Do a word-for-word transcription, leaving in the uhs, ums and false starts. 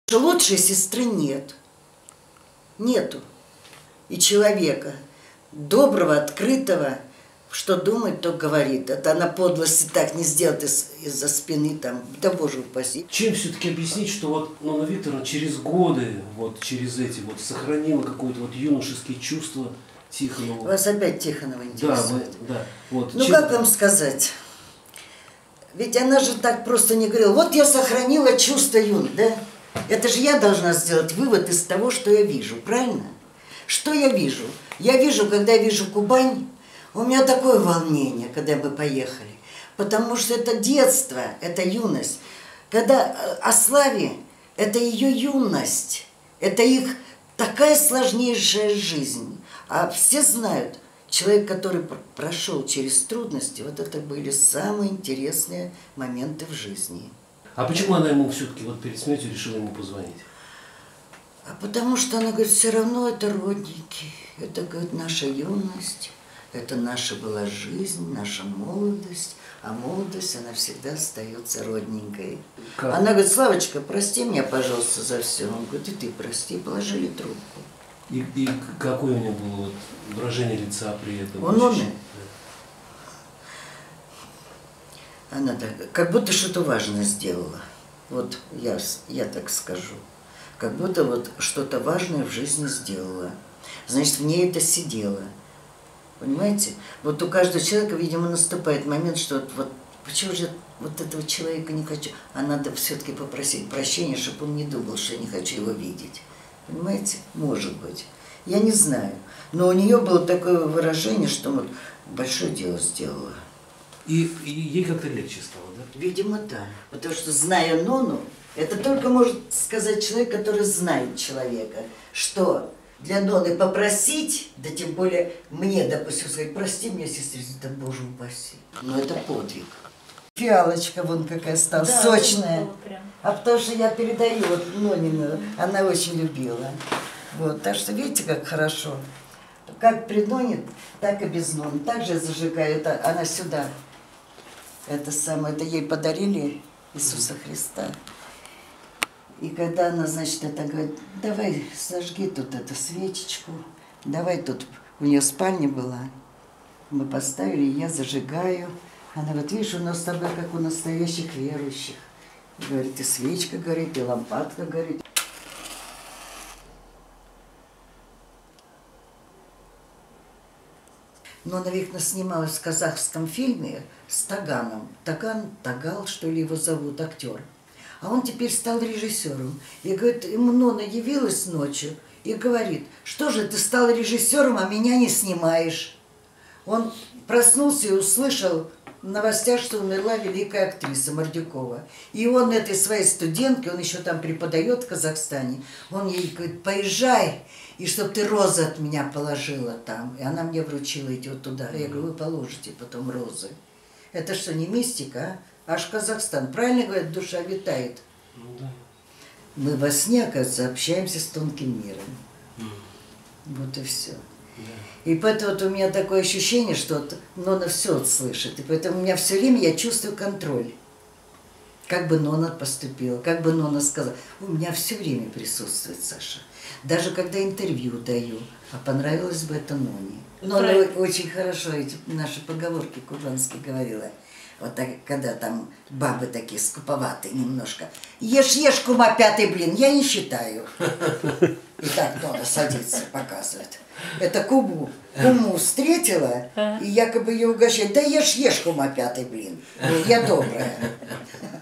Лучшей сестры нет. Нету. И человека доброго, открытого, что думает, то говорит. Это она подлости так не сделает из- из-за спины, там, да боже упаси. Чем все-таки объяснить, что вот Нонна Викторовна через годы, вот через эти вот сохранила какое-то вот юношеские чувства Тихонову? Вас опять Тихонова интересует. Да, мы, да. Вот. Ну Чем- как вам сказать? Ведь она же так просто не говорила. Вот я сохранила чувство юн, да? Это же я должна сделать вывод из того, что я вижу, правильно? Что я вижу? Я вижу, когда я вижу Кубань, у меня такое волнение, когда мы поехали. Потому что это детство, это юность. Когда о Славе, это ее юность, это их такая сложнейшая жизнь. А все знают, человек, который прошел через трудности, вот это были самые интересные моменты в жизни. А почему она ему все-таки вот перед смертью решила ему позвонить? А потому что она говорит, все равно это родники, это, говорит, наша юность, это наша была жизнь, наша молодость, а молодость, она всегда остается родненькой. Как? Она говорит, Славочка, прости меня, пожалуйста, за все. Он говорит, и ты прости, положили трубку. И, и какое у него было вот выражение лица при этом? Он умный. Она так, как будто что-то важное сделала. Вот я, я так скажу. Как будто вот что-то важное в жизни сделала. Значит, в ней это сидело. Понимаете? Вот у каждого человека, видимо, наступает момент, что вот, вот почему же вот этого человека не хочу, а надо все-таки попросить прощения, чтобы он не думал, что я не хочу его видеть. Понимаете? Может быть. Я не знаю. Но у нее было такое выражение, что вот большое дело сделала. И, и ей как-то легче стало, да? Видимо, да. Потому что, зная Нону, это только может сказать человек, который знает человека, что для Ноны попросить, да тем более мне, допустим, сказать, прости меня, сестрица, да боже упаси. Но это подвиг. Фиалочка вон какая стала, Да, сочная. прям. А потому что я передаю вот Нонину, она очень любила. Вот, так что видите, как хорошо. Как при Ноне, так и без Ноны. Также я зажигаю, это, она сюда. Это самое, это ей подарили Иисуса Христа. И когда она, значит, это говорит, давай зажги тут эту свечечку, давай тут, у нее спальня была, мы поставили, я зажигаю. Она говорит, видишь, у нас с тобой как у настоящих верующих. Говорит, и свечка горит, и лампадка горит. Но она, видно, снималась в казахском фильме с Таганом. Таган, Тагал, что ли, его зовут, актер. А он теперь стал режиссером. И говорит, ему Нона явилась ночью и говорит, что же ты стал режиссером, а меня не снимаешь. Он проснулся и услышал в новостях, что умерла великая актриса Мордюкова. И он этой своей студентке, он еще там преподает в Казахстане, он ей говорит, поезжай, и чтоб ты розы от меня положила там. И она мне вручила эти вот туда. Я говорю, вы положите потом розы. Это что, не мистика, а? Аж Казахстан. Правильно говорят, душа витает. Ну да. Мы во сне, оказывается, общаемся с тонким миром. Mm. Вот и все. Да. И поэтому вот у меня такое ощущение, что вот Нона все вот слышит. И поэтому у меня все время я чувствую контроль. Как бы Нона поступила, как бы Нона сказала. У меня все время присутствует Саша. Даже когда интервью даю. А понравилось бы это Ноне. Нона очень хорошо эти наши поговорки кубанские говорила. Вот так, когда там бабы такие скуповатые немножко. Ешь, ешь, кума, пятый блин, я не считаю. И так Нона садится, показывает. Это Кубу, куму встретила, и якобы ее угощает. Да ешь, ешь, кума, пятый блин. Я добрая.